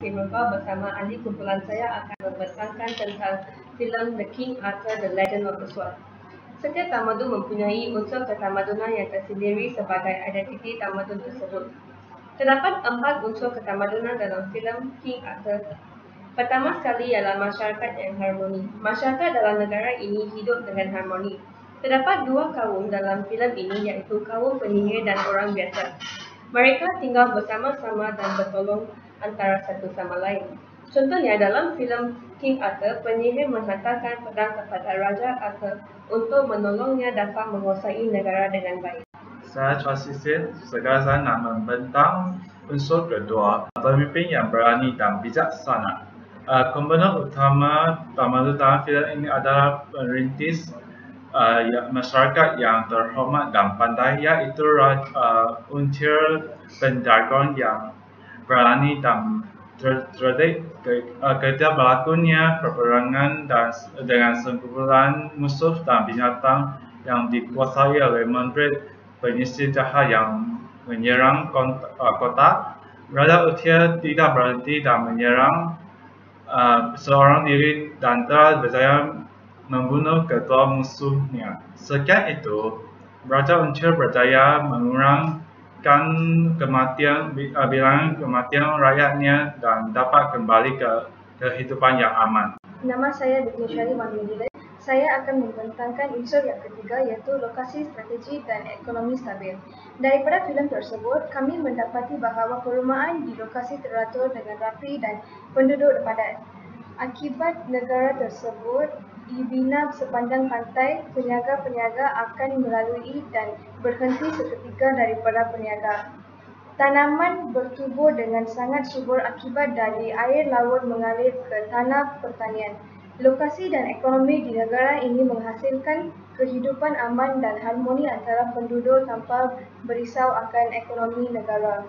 Istimewa bersama ahli kumpulan saya akan membentangkan tentang filem The King Arthur The Legend of the Sword. Setiap tamadun mempunyai unsur ketamadunan yang tersendiri sebagai identiti tamadun tersebut. Terdapat 4 unsur ketamadunan dalam filem King Arthur. Pertama sekali ialah masyarakat yang harmoni. Masyarakat dalam negara ini hidup dengan harmoni. Terdapat 2 kaum dalam filem ini, iaitu kaum penyihir dan orang biasa. Mereka tinggal bersama-sama dan bertolong antara satu sama lain. Contohnya dalam filem King Arthur, penyihir menghantarkan pedang kepada Raja Arthur untuk menolongnya dapat menguasai negara dengan baik. Saya Chasisin, sekarang saya nak membentang unsur kedua, pemimpin yang berani dan bijaksana. Komponen utama tamadun dalam filem ini adalah perintis masyarakat yang terhormat dan pandai, iaitu unsur penjagaan yang berani dan cerdik. Ketika berlakunya peperangan dengan sekumpulan musuh dan binatang yang dikuasai oleh menteri penyisir jahat yang menyerang kota, Raja Utyar tidak berhenti dan menyerang seorang diri dan telah berjaya membunuh kedua musuhnya. Sekian itu, Raja Utyar berjaya mengurangkan bilangan kematian rakyatnya dan dapat kembali ke kehidupan yang aman. Nama saya Vignesyari Manudile. Saya akan membentangkan unsur yang ketiga, iaitu lokasi, strategi dan ekonomi stabil. Daripada filem tersebut, kami mendapati bahawa perumahan di lokasi teratur dengan rapi dan penduduk padat. Akibat negara tersebut dibina sepanjang pantai, peniaga-peniaga akan melalui dan berhenti seketika daripada peniaga. Tanaman bertumbuh dengan sangat subur akibat dari air laut mengalir ke tanah pertanian. Lokasi dan ekonomi di negara ini menghasilkan kehidupan aman dan harmoni antara penduduk tanpa berisau akan ekonomi negara.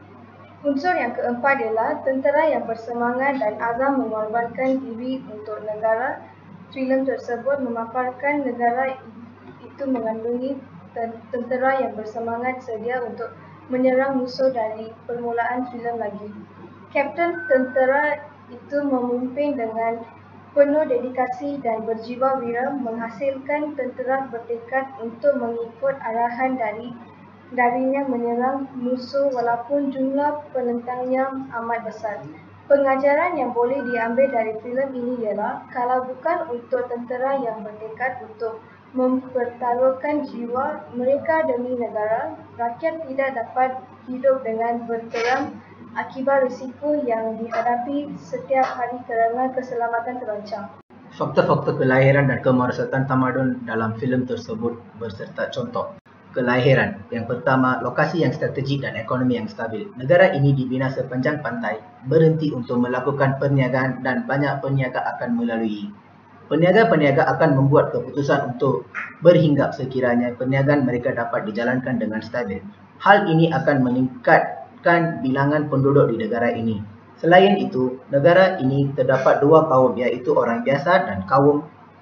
Unsur yang keempat ialah tentera yang bersemangat dan azam mengorbankan diri untuk negara. Filem tersebut memaparkan negara itu mengandungi tentera yang bersemangat sedia untuk menyerang musuh dari permulaan filem lagi. Kapten tentera itu memimpin dengan penuh dedikasi dan berjiwa wira, menghasilkan tentera bertekad untuk mengikut arahan darinya menyerang musuh walaupun jumlah penentangnya amat besar. Pengajaran yang boleh diambil dari filem ini ialah, kalau bukan untuk tentera yang bertekad untuk mempertaruhkan jiwa mereka demi negara, rakyat tidak dapat hidup dengan berteram akibat risiko yang dihadapi setiap hari kerana keselamatan terancam. Faktor-faktor kelahiran dan kemerosotan tamadun dalam filem tersebut berserta contoh. Kelahiran. Yang pertama, lokasi yang strategik dan ekonomi yang stabil. Negara ini dibina sepanjang pantai, berhenti untuk melakukan perniagaan dan banyak peniaga akan melalui. Peniaga-peniaga akan membuat keputusan untuk berhinggap sekiranya perniagaan mereka dapat dijalankan dengan stabil. Hal ini akan meningkatkan bilangan penduduk di negara ini. Selain itu, negara ini terdapat 2 kaum, iaitu orang biasa dan kaum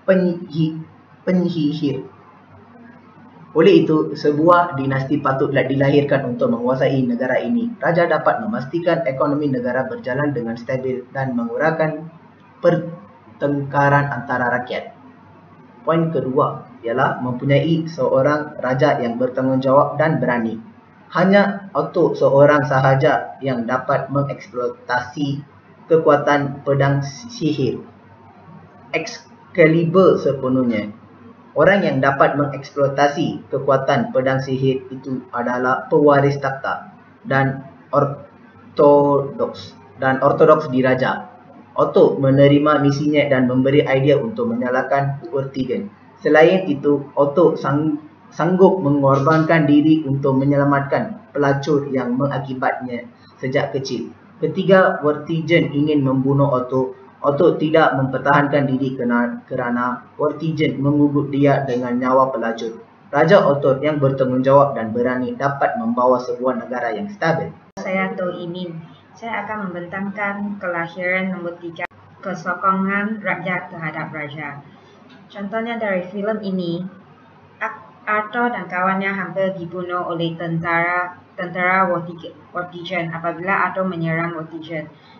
penyihir. Oleh itu, sebuah dinasti patutlah dilahirkan untuk menguasai negara ini. Raja dapat memastikan ekonomi negara berjalan dengan stabil dan mengurangkan pertengkaran antara rakyat. Poin kedua ialah mempunyai seorang raja yang bertanggungjawab dan berani. Hanya Otto seorang sahaja yang dapat mengeksploitasi kekuatan pedang sihir Excalibur sepenuhnya. Orang yang dapat mengeksploitasi kekuatan pedang sihir itu adalah pewaris takhta dan ortodoks diraja. Otto menerima misinya dan memberi idea untuk menyalakan Vortigern. Selain itu, Otto sanggup mengorbankan diri untuk menyelamatkan pelacur yang mengakibatnya sejak kecil. Ketika Vortigern ingin membunuh Otto tidak mempertahankan diri kerana Vortigern mengugut dia dengan nyawa pelacur. Raja Otto yang bertanggungjawab dan berani dapat membawa sebuah negara yang stabil. Saya Toh Imin. Saya akan membentangkan kelahiran nombor 3, kesokongan rakyat terhadap raja. Contohnya dari filem ini, Arthur dan kawannya hampir dibunuh oleh tentara Vortigern apabila Arthur menyerang Vortigern.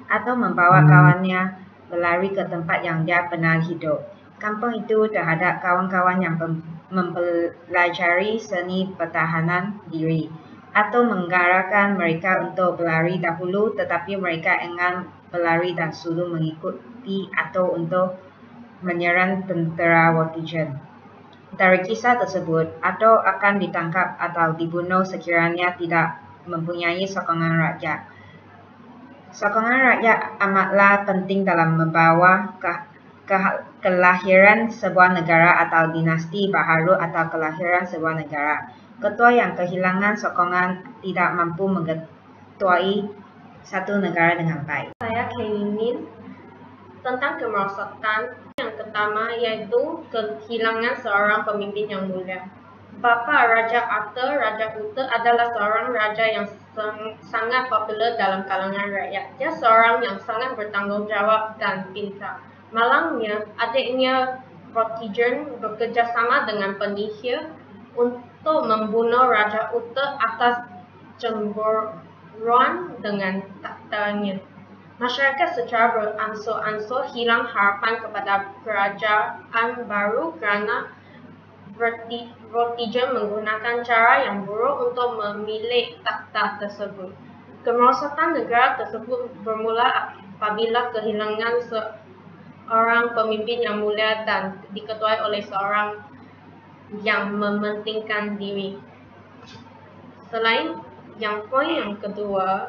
atau membawa kawannya berlari ke tempat yang dia pernah hidup. Kampung itu terhadap kawan-kawan yang mempelajari seni pertahanan diri atau menggerakkan mereka untuk berlari dahulu, tetapi mereka enggan berlari dan suruh mengikuti atau untuk menyerang tentera Vortigern. Dari kisah tersebut, atau akan ditangkap atau dibunuh sekiranya tidak mempunyai sokongan rakyat. Sokongan rakyat amatlah penting dalam membawa kelahiran sebuah negara atau dinasti baharu atau kelahiran sebuah negara. Ketua yang kehilangan sokongan tidak mampu mengetuai satu negara dengan baik. Saya ingin tentang kemerosotan. Yang pertama yaitu kehilangan seorang pemimpin yang mulia. Bapa Raja Arthur, Raja Uther adalah seorang raja yang sangat popular dalam kalangan rakyat. Dia seorang yang sangat bertanggungjawab dan pintar. Malangnya, adiknya Vortigern bekerjasama dengan penyihir untuk membunuh Raja Uther atas cemburuan dengan tahtanya. Masyarakat secara beransur-ansur hilang harapan kepada kerajaan baru kerana Vortigern menggunakan cara yang buruk untuk memilih takhta tersebut. Kemerosotan negara tersebut bermula apabila kehilangan seorang pemimpin yang mulia dan diketuai oleh seorang yang mementingkan diri. Selain poin yang kedua,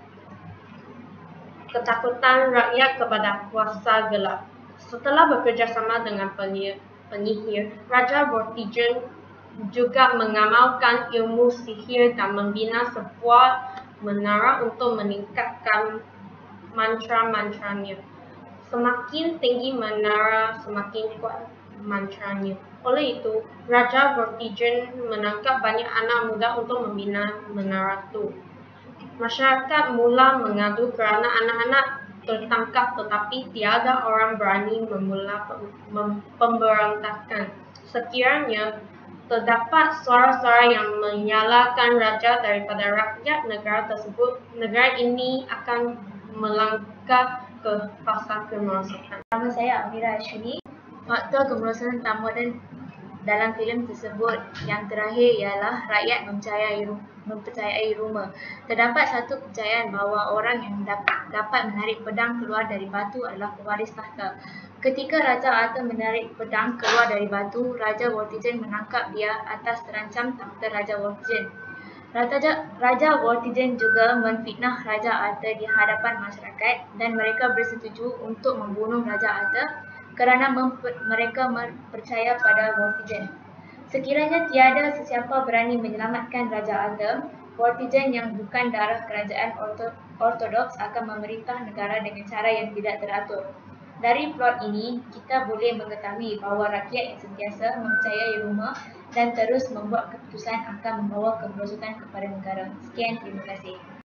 ketakutan rakyat kepada kuasa gelap. Setelah bekerjasama dengan penyihir, Raja Vortigern juga mengamalkan ilmu sihir dan membina sebuah menara untuk meningkatkan mantra-mantranya. Semakin tinggi menara, semakin kuat mantranya. Oleh itu, Raja Vortigern menangkap banyak anak muda untuk membina menara itu. Masyarakat mula mengadu kerana anak-anak tertangkap, tetapi tiada orang berani memula pemberontakan. Sekiranya terdapat suara-suara yang menyalahkan raja daripada rakyat negara tersebut, negara ini akan melangkah ke fasa kemerosotan. Nama saya Amira Ashwini. Faktor kemerosotan tamadun dalam filem tersebut yang terakhir ialah rakyat mempercayai rumor. Terdapat satu kepercayaan bahawa orang yang dapat menarik pedang keluar dari batu adalah pewaris tahta. Ketika Raja Arthur menarik pedang keluar dari batu, Raja Vortigern menangkap dia atas terancam tahta Raja Vortigern. Raja Vortigern juga menfitnah Raja Arthur di hadapan masyarakat dan mereka bersetuju untuk membunuh Raja Arthur kerana mereka percaya pada Vortigern. Sekiranya tiada sesiapa berani menyelamatkan Raja Arthur, Vortigern yang bukan darah kerajaan ortodoks akan memerintah negara dengan cara yang tidak teratur. Dari plot ini, kita boleh mengetahui bahawa rakyat yang sentiasa mempercayai rumor dan terus membuat keputusan akan membawa kemerosotan kepada negara. Sekian, terima kasih.